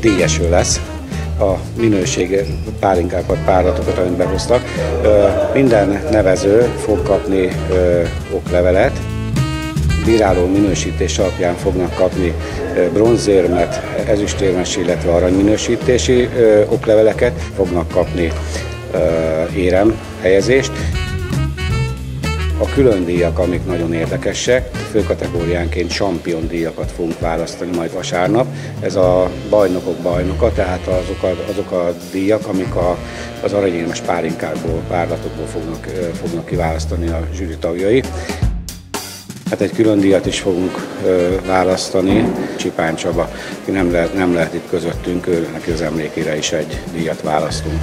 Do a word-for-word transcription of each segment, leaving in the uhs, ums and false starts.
díjeső lesz. A minőségi pálinkákat, párlatokat, amit behoztak. Minden nevező fog kapni oklevelet. Bíráló minősítés alapján fognak kapni bronzérmet, ezüstérmes, illetve aranyminősítési okleveleket, fognak kapni érem helyezést. A külön díjak, amik nagyon érdekesek, főkategóriánként champion díjakat fogunk választani majd vasárnap. Ez a bajnokok bajnoka, tehát azok a, azok a díjak, amik a, az aranyérmes pálinkákból, párlatokból fognak, fognak kiválasztani a zsűri tagjai. Hát egy külön díjat is fogunk ö, választani. Csipán Csaba, aki nem lehet, nem lehet itt közöttünk, ő, neki az emlékére is egy díjat választunk.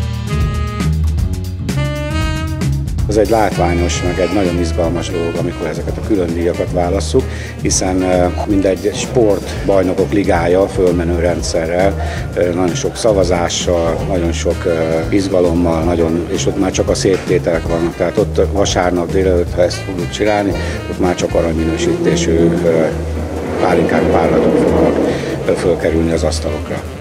Ez egy látványos, meg egy nagyon izgalmas dolog, amikor ezeket a külön díjakat válasszuk, hiszen mindegy sportbajnokok ligája fölmenő rendszerrel, nagyon sok szavazással, nagyon sok izgalommal, nagyon, és ott már csak a szép tételek vannak. Tehát ott vasárnap délelőtt, ha ezt fogjuk csinálni, ott már csak aranyminősítésű pálinkák, párlatok fognak fölkerülni az asztalokra.